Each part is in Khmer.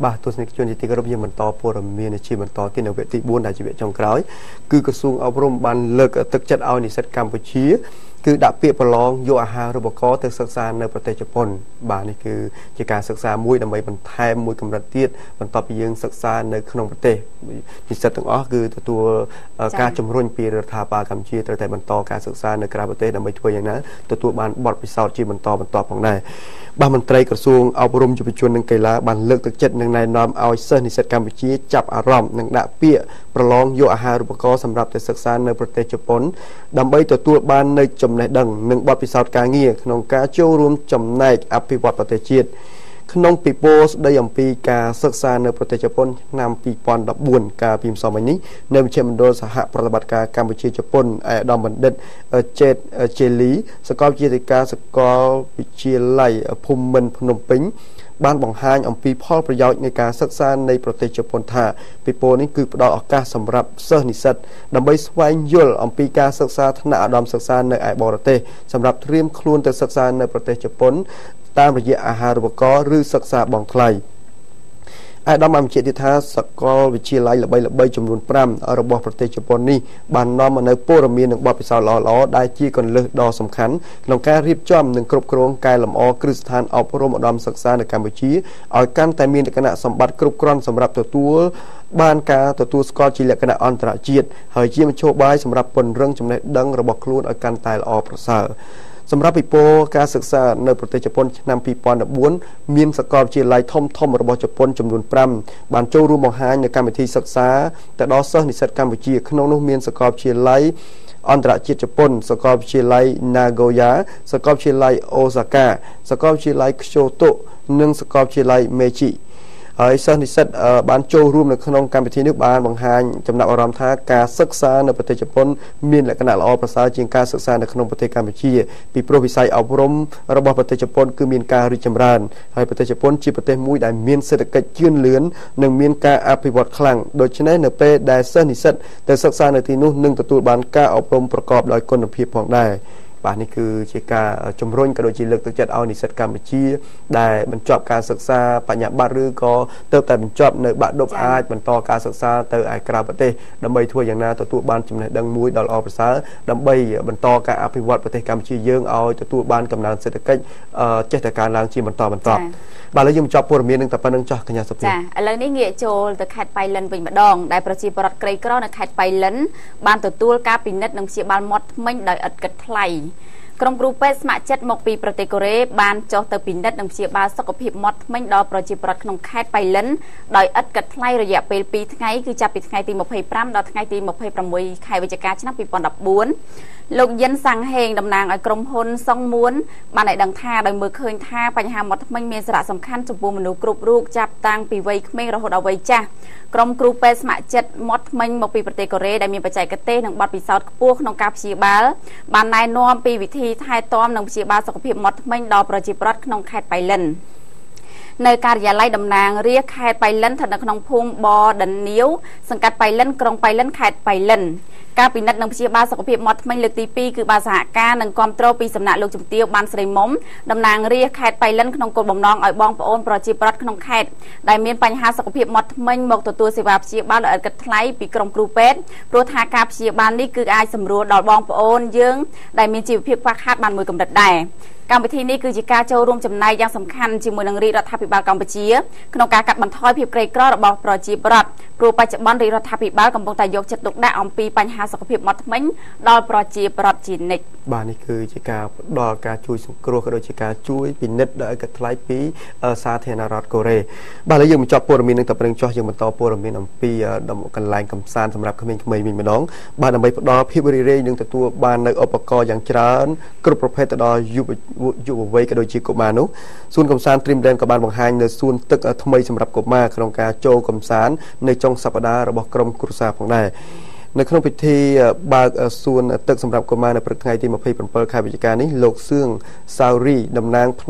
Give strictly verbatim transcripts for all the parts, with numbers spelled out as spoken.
បាទទស្សនិកជនទីគោរពយើងបន្តព័ត៌មានជាបន្តទៀតនៅវគ្គទីbốnដែលជាវគ្គចុងក្រោយគឺក្រសួងអប់រំបានលើកទឹកចិត្តឲ្យនិស្សិតកម្ពុជាគឺដាក់ពាក្យប្រឡងយកអាហារូបករណ៍ទៅសិក្សានៅប្រទេសជប៉ុនបាទនេះគឺជាការសិក្សាមួយដើម្បីបន្ថែមមួយកម្រិតទៀតបន្ទាប់ពីយើងសិក្សានៅក្នុងប្រទេសនិស្សិតទាំងអស់គឺទទួលការជំរុញពីរដ្ឋាភិបាលកម្ពុជាត្រូវតែបន្តការសិក្សានៅក្រៅប្រទេសដើម្បីធ្វើយ៉ាងណាទទួលបានបទពិសោធន៍ជាបន្តបន្ទាប់ផងដែរបាទមន្ត្រីក្រសួងអប់រំយុវជននិងកីឡាបានលើកទឹកចិត្តនិងណែនាំឲ្យសិស្សនិស្សិតកម្ពុជាចាប់អារម្មណ៍និងដាក់ពាក្យប្រឡងយកអាហារូបករណ៍សម្រាប់ទៅសិក្សានៅប្រទេសជប៉ុនដើម្បីទទួលបាននូវចំណេះដឹងនិងបទពិសោធន៍ការងារក្នុងការចូលរួមចំណែកអភិវឌ្ឍប្រទេសជាតិក្នុងពិព័រណ៍ស្ដីអំពីការសិក្សានៅប្រទេសជប៉ុនឆ្នាំពីរពាន់ដប់បួនកាលពីម្សិលមិញនេះនៅមជ្ឈមណ្ឌលសហប្រតិបត្តិការកម្ពុជាជប៉ុនឯកឧត្តមបណ្ឌិតជេតជេលីសាកលវិទ្យាធិការសាកលវិទ្យាល័យភូមិន្ទភ្នំពេញបានបង្ហាញអំពីផលប្រយោជន៍នៃការសិក្សានៃប្រទេសជប៉ុនថាពិព័រណ៍នេះគឺផ្ដល់ឱកាសសម្រាប់សិស្សនិស្សិតដើម្បីស្វែងយល់អំពីការសិក្សាថ្នាក់ឧត្តមសិក្សានៅឯបរទេសសម្រាប់ត្រៀមខ្លួនទៅសិក្សានៅប្រទេសជប៉ុនតាមរយៈអាហារូបករណ៍ឬសិក្សាបង់ថ្លៃអាដាមបានបញ្ជាក់ទៀតថាសាកលវិទ្យាល័យល្បីៗចំនួនប្រាំរបស់ប្រទេសជប៉ុននេះបាននាំមកនូវព័ត៌មាននិងបទពិសោធន៍ល្អៗដែលជាគន្លឹះដ៏សំខាន់ក្នុងការរៀបចំនិងគ្រប់គ្រងកែលម្អគ្រឹះស្ថានអប់រំឧត្តមសិក្សានៅកម្ពុជាឲ្យកាន់តែមានលក្ខណៈសម្បត្តិគ្រប់គ្រាន់សម្រាប់ទទួលបានការទទួលស្គាល់ជាលក្ខណៈអន្តរជាតិហើយជាមធ្យោបាយសម្រាប់ពង្រឹងចំណេះដឹងរបស់ខ្លួនឲ្យកាន់តែល្អប្រសើរសម្រាប់ពិព័រណ៍ការសិក្សានៅប្រទេសជប៉ុនឆ្នាំពីរពាន់ដប់បួនមានសាកលវិទ្យាល័យធំធំរបស់ជប៉ុនចំនួនប្រាំបានចូលរួមបង្ហាញនៅកម្មវិធីសិក្សាទៅដល់សិស្សនិស្សិតកម្ពុជាក្នុងនោះមានសាកលវិទ្យាល័យអន្តរជាតិជប៉ុនសាកលវិទ្យាល័យ Nagoya សាកលវិទ្យាល័យ Osaka សាកលវិទ្យាល័យ Kyoto និងសាកលវិទ្យាល័យ Meijiហើយសិស្សនិស្សិតបានចូលរួមនៅក្នុងកម្មវិធីនេះបានបង្ហាញចំណាប់អារម្មណ៍ថាការសិក្សានៅប្រទេសជប៉ុនមានលក្ខណៈល្អប្រសើរជាងការសិក្សានៅក្នុងប្រទេសកម្ពុជាពីព្រោះវិស័យអប់រំរបស់ប្រទេសជប៉ុនគឺមានការរីកចម្រើនហើយប្រទេសជប៉ុនជាប្រទេសមួយដែលមានសេដ្ឋកិច្ចជឿនលឿននិងមានការអភិវឌ្ឍខ្លាំងដូច្នេះនៅពេលដែលសិស្សនិស្សិតទៅសិក្សានៅទីនោះនឹងទទួលបានការអប់រំប្រកបដោយគុណភាពផងដែរបាទនេះគឺជាការជំរុញក៏ដូចជាលើកទឹកចិត្តឲ្យនិស្សិតកម្ពុជាដែលបញ្ចប់ការសិក្សាបញ្ញាបត្រឬក៏ទៅតែបញ្ចប់នៅបាក់ឌុបអាចបន្តការសិក្សាទៅឯក្រៅប្រទេសដើម្បីធ្វើយ៉ាងណាទទួលបានចំណេះដឹងមួយដ៏ល្អប្រសើរដើម្បីបន្តការអភិវឌ្ឍប្រទេសកម្ពុជាយើងឲ្យទទួលបានកំណើនសេដ្ឋកិច្ចចេះតែកើនឡើងជាបន្តបន្ទាប់បាទឥឡូវយើងបញ្ចប់ព័ត៌មាននឹងតែប៉ុណ្្នឹងចោះកញ្ញាសុភីចាឥឡូវនេះងាកចូលទៅខេត្តបៃលិនវិញម្ដងដែលប្រជាពលរដ្ឋក្រីក្រនៅខេត្តបៃលិនបានទទួលការពិនិត្យនិងព្យាបាលមាត់ធ្មេញដោយឥតគិតថ្លៃក្រុមគ្រូពេទ្យស្ម័គ្រចិត្តមកពីប្រទេសកូរ៉េបានចុះទៅពិនិត្យនិងព្យាបាលសុខភាពមាត់ធ្មេញដល់ប្រជាពលរដ្ឋក្នុងខេត្តបៃលិនដោយឥតគិតថ្លៃរយៈពេលពីរថ្ងៃគឺចាប់ពីថ្ងៃទីម្ភៃប្រាំដល់ថ្ងៃទីម្ភៃប្រាំមួយខែវិច្ឆិកាឆ្នាំពីរពាន់ដប់បួនលោកយិនសាំងហេងតំណាងឲ្យក្រុមហ៊ុនសុងមួនបានឲ្យដឹងថាដោយមើលឃើញថាបញ្ហាមាត់ធ្មេញមានសារៈសំខាន់ចំពោះមនុស្សគ្រប់រូបចាប់តាំងពីវ័យក្មេងរហូតដល់វ័យចាស់ក្រុមគ្រូពេទ្យស្ម័គ្រចិត្តមាត់ធ្មេញមកពីប្រទេសកូរ៉េដែលមានបច្ចេកទេសនិងបទពិសោធន៍ខ្ពស់ក្នុងការព្យាបាលបានណែនាំពីវិធីថែទាំនិងព្យាបាលសុខភាពមាត់ធ្មេញដល់ប្រជាពលរដ្ឋក្នុងខេត្តបៃលិននៅការិយាល័យតំណាងរាស្ត្រខេត្តបៃលិនស្ថិតនៅក្នុងភូមិបដិននីវសង្កាត់បៃលិនក្រុងបៃលិនខេត្តបៃលិនការពិនិត្យនិងព្យាបាលសុខភាពមាត់ធ្មេញលើកទីពីរគឺបានសហការនិងគាំទ្រពីសំណាក់លោកជំទាវបានស្រីមុំតំណាងរាស្ត្រខេត្តបៃលិនក្នុងគោលបំណងឲ្យបងប្អូនប្រជាពលរដ្ឋក្នុងខេត្តដែលមានបញ្ហាសុខភាពមាត់ធ្មេញមកទទួលសេវាព្យាបាលដោយឥតគិតថ្លៃពីក្រុមគ្រូពេទ្យព្រោះថាការព្យាបាលនេះគឺអាចសម្រួលដល់បងប្អូនយើងដែលមានជីវភាពខ្វះខាតបានមួយកម្រិតដែរកម្មវិធីនេះគឺជាការចូលរួមចំណែកយ៉ាងសំខាន់ជាមួយនឹងរាជរដ្ឋាភិបាលកម្ពុជាក្នុងការកាត់បន្ថយភាពក្រីក្ររបស់ប្រជាពលរដ្ឋព្រោះបច្ចុប្បន្នរាជរដ្ឋាភិបាលកំពុងតែយកចិត្តទុកដាក់អំពីបញ្ហាសុខភាពមាត់ធ្មេញដល់ប្រជាពលរដ្ឋជានិច្ចបាទនេះគឺជាការផ្ដល់ការជួយសង្គ្រោះក៏ដូចជាការជួយពិនិត្យដោយឥតគិតថ្លៃពីសាធារណរដ្ឋកូរ៉េបាទឥឡូវយើងបញ្ចប់ព័ត៌មាននឹងតែប៉ុណ្្នឹងចុះយើងបន្តព័ត៌មានអំពីកន្លែងកំសាន្តសម្រាប់ក្មេងៗវិញម្ដងបាទដើម្បីផ្ដល់ភាពរីករាយនិងទទួលបាននៅឧបករណ៍យ៉ាងច្រើនគ្រប់ប្រភេទទៅដល់យុវយុវវ័យក៏ដូចជាកុមារនោះសួនកំសាន្ត Dreamland ក៏បានបង្ហាញនៅសួនទឹកថ្មីសម្រាប់កុមារក្នុងការចូលកំសាន្តនៅចុងសប្តាហ៍របស់ក្រុមគ្រួសារផងដែរនៅក្នុងពិធីបើកសួនទឹកសម្រាប់កុមារនៅព្រឹកថ្ងៃទីម្ភៃប្រាំពីរខែវិច្ឆិកានេះលោកសឿងសាវរីតំណាងផ្នែក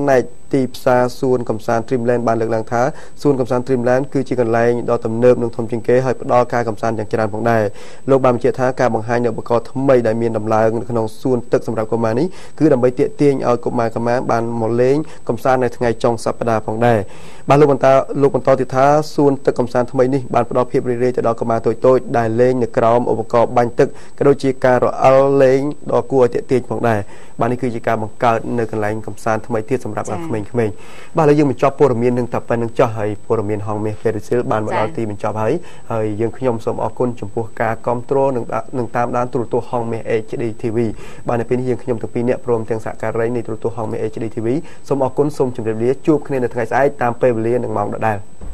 ទីផ្សារសួនកំសាន្ត Dreamland បានលើកឡើងថាសួនកំសាន្ត Dreamland គឺជាកន្លែងដ៏ទំនើបនិងធំជាងគេហើយផ្ដល់ការកំសាន្តយ៉ាងច្រើនផងដែរលោកបានបញ្ជាក់ថាការបង្ហាញនៅឧបករណ៍ថ្មីដែលមានដំឡើងនៅក្នុងសួនទឹកសម្រាប់កុមារនេះគឺដើម្បីទាក់ទាញឲ្យកុមារកម្មាបានមកលេងកំសាន្តនៅថ្ងៃចុងសប្តាហ៍ផងដែរបាទលោកបន្តលោកបន្តទៀតថាសួនទឹកកំសាន្តថ្មីនេះបានផ្ដល់ភាពរីករាយទៅដល់កុមារតូចៗដែលលេងនៅក្រោមឧបករណ៍បាញ់ទឹកក៏ដូចជាការរអិលលេងដ៏គួរឲ្យទាក់ទាញផងដែរបាទនេះគឺជាការបង្កើតនៅកន្លែងកំសាន្តថ្មីទៀតសម្រាប់ក្មេងៗបាទឥឡូវយើងបញ្ចប់ព័ត៌មាននឹងតែប៉ុណ្្នឹងចុះហើយព័ត៌មានហងមាសពេរិសិលបានមកដល់ទីបញ្ចប់ហើយហើយយើងខ្ញុំសូមអរគុណចំពោះការគ្រប់គ្រងនិងនឹងតាមដានទូរទស្សន៍ហងមាស เอช ดี ที วี បាទនៅពេលនេះយើងខ្ញុំទាំងពីរអ្នកព្រមទាំងសហការីនៃទូរទស្សន៍ហងមាស เอช ดี ที วี សូមអរគុណសូមជម្រាបលាជួបគ្នានៅថ្ងៃស្អែកតាមពេលវេលានិងម៉ោងដដែល